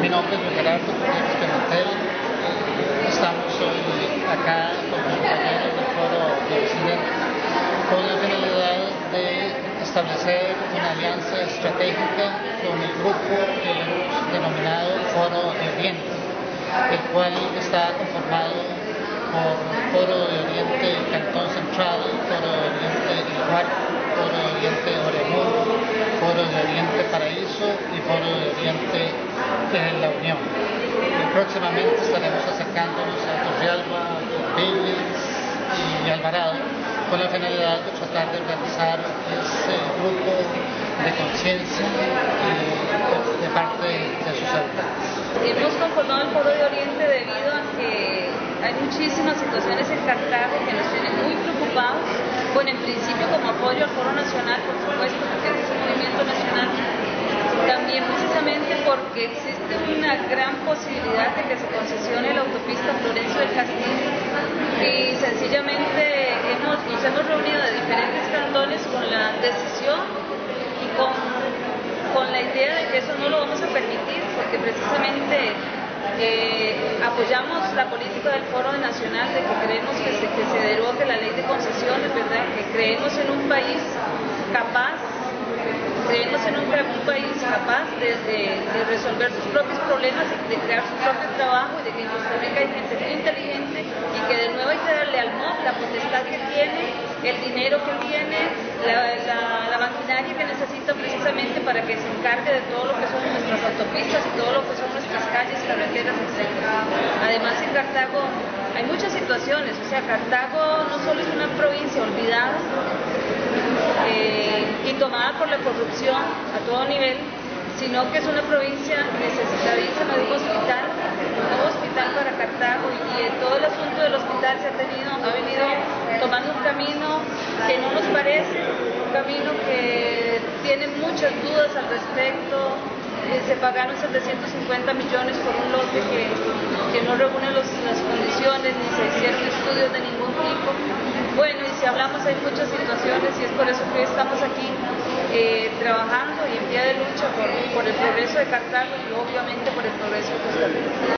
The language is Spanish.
Mi nombre es Luis Gerardo Pimentel. Estamos hoy acá con los compañeros del Foro de Occidente con la finalidad de establecer una alianza estratégica con el grupo que hemos denominado Foro de Oriente, el cual está conformado por Foro de Oriente Cantón Central, Foro de Oriente El Cuarto, Foro de Oriente Oremur, Foro de Oriente Paraíso y Foro de Oriente La Unión. Próximamente estaremos acercándonos a Torrealba, Villas y Alvarado con la finalidad de tratar de organizar ese grupo de conciencia de parte de sus habitantes. Hemos conformado el Foro de Oriente debido a que hay muchísimas situaciones en Cartago que nos tienen muy preocupados. Bueno, en principio como apoyo al Foro Nacional, por supuesto, porque es un movimiento nacional. También precisamente porque existe una gran posibilidad de que se concesione la autopista Florencio del Castillo y sencillamente nos hemos reunido de diferentes cantones con la decisión y con la idea de que eso no lo vamos a permitir, porque precisamente apoyamos la política del Foro Nacional de que creemos que se derogue la ley de concesiones, ¿verdad? Que creemos en un país capaz. Creemos en un país capaz de resolver sus propios problemas, de crear su propio trabajo y de que en Costa Rica hay gente muy inteligente y que de nuevo hay que darle al MOB la potestad que tiene, el dinero que tiene, la maquinaria que necesita precisamente para que se encargue de todo lo que son nuestras autopistas y todo lo que son nuestras calles, carreteras, etc. Además en Cartago hay muchas situaciones, o sea, Cartago no solo es una provincia olvidada, y tomada por la corrupción a todo nivel, sino que es una provincia necesitadísima de un nuevo hospital para Cartago, y todo el asunto del hospital ha venido tomando un camino que no nos parece, un camino que tiene muchas dudas al respecto. Se pagaron 750 millones por un lote que no reúne las condiciones, ni se hicieron estudios de ningún tipo. Bueno, y si hablamos hay muchas situaciones y es por eso que hoy estamos aquí trabajando y en pie de lucha por el progreso de Cartago y obviamente por el progreso de Costa Rica.